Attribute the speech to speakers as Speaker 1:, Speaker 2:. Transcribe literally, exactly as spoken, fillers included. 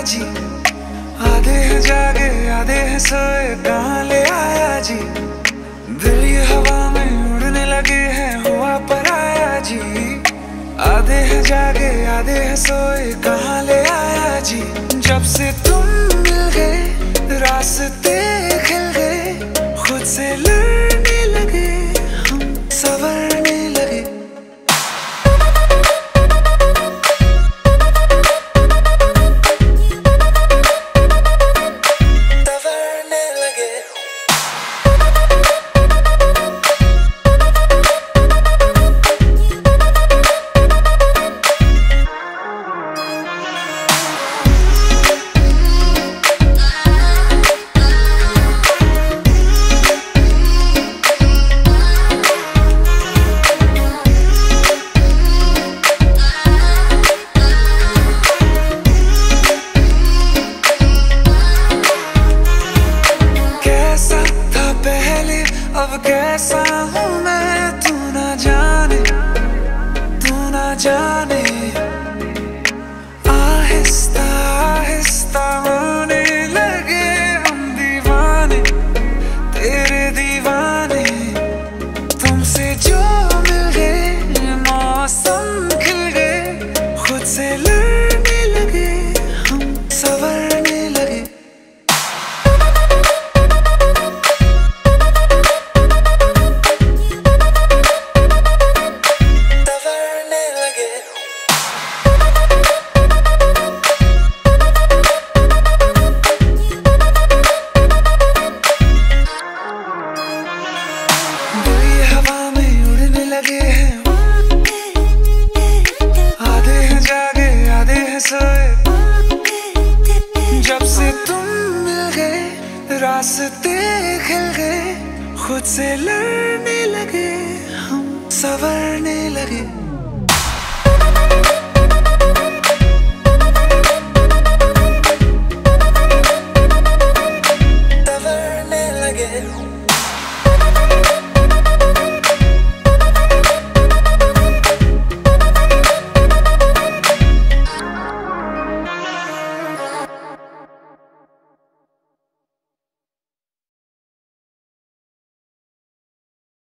Speaker 1: जी। आधे हैं जागे आधे हैं सोए, कहाँ ले आया जी। दिल ये हवा में उड़ने लगे हैं, हुआ पराया जी। आधे हैं जागे आधे हैं सोए, कहाँ ले आया जी। जब से तुम मिल गए रास्ते खिल गए, खुद से लड़ने लगे हम, संवरने लगे। अब कैसा हूँ मैं, तू ना जाने, तू ना जाने। आहिस्ता आहिस्ता होने लगे हम दीवाने, तेरे दीवाने। तुमसे जो मिल गए मौसम खिल गए, खुद से लड़ने लगे हम, संवरने लगे। लगे हैं आधे हैं जागे आधे हैं सोए, जब से तुम मिल गए रास्ते खिल गए, खुद से लड़ने लगे हम, संवरने लगे।